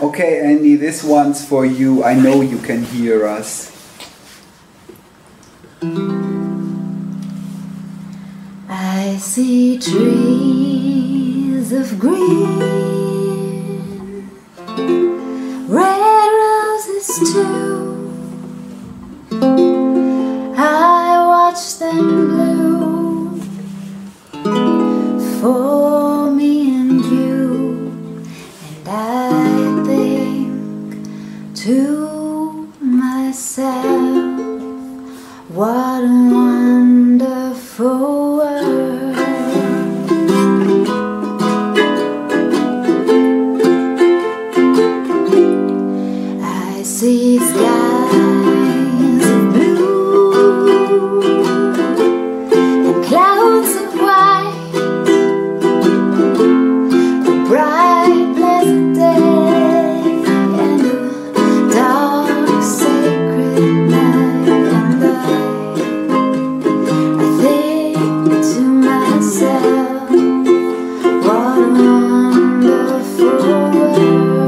Okay, Andy, this one's for you. I know you can hear us. I see trees of green, red roses too. I watch them bloom for me and you, and I think to myself, what a wonderful world. I see skies of blue and clouds of white, a bright pleasant day and a dark sacred night, and I think to myself, what a wonderful world.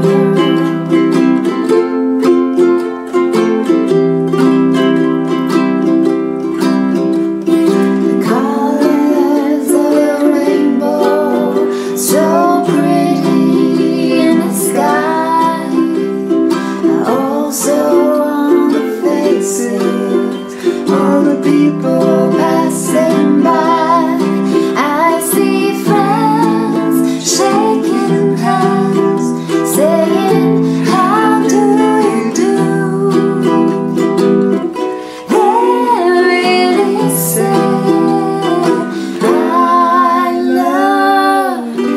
The colors of the rainbow, so pretty in the sky, are also on the faces of the people passing by. I see friends shaking hands, saying, how do you do? They really say, I love you.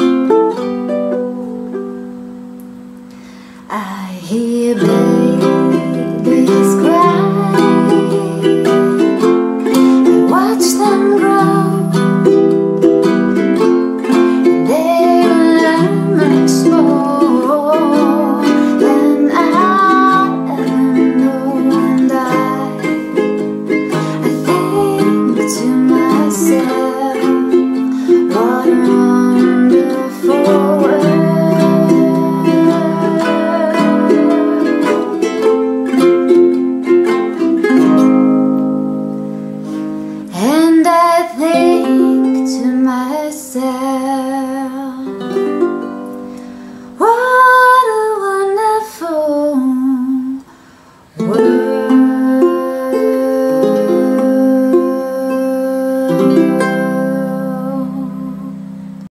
I hear babies